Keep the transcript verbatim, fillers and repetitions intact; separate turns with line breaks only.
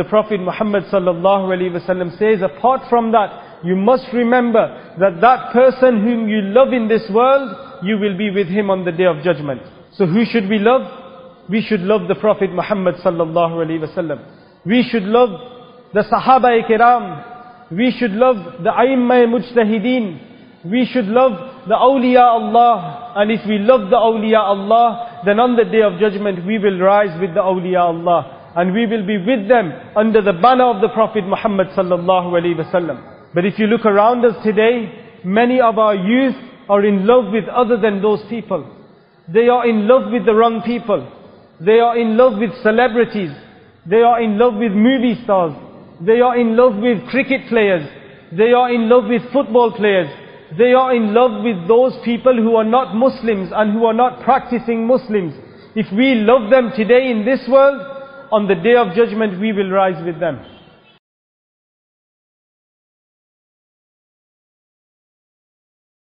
The Prophet Muhammad sallallahu alaihi wasallam says, apart from that, you must remember that that person whom you love in this world, you will be with him on the Day of Judgment. So who should we love? We should love the Prophet Muhammad sallallahu alaihi wasallam. We should love the Sahaba Kiram. We should love the A'immah Mujtahideen. We should love the Awliya Allah. And if we love the Awliya Allah, then on the Day of Judgment we will rise with the Awliya Allah. And we will be with them under the banner of the Prophet Muhammad sallallahu alaihi wasallam. But if you look around us today, many of our youth are in love with other than those people. They are in love with the wrong people. They are in love with celebrities. They are in love with movie stars. They are in love with cricket players. They are in love with football players. They are in love with those people who are not Muslims and who are not practicing Muslims. If we love them today in this world, on the Day of Judgment we will rise with them.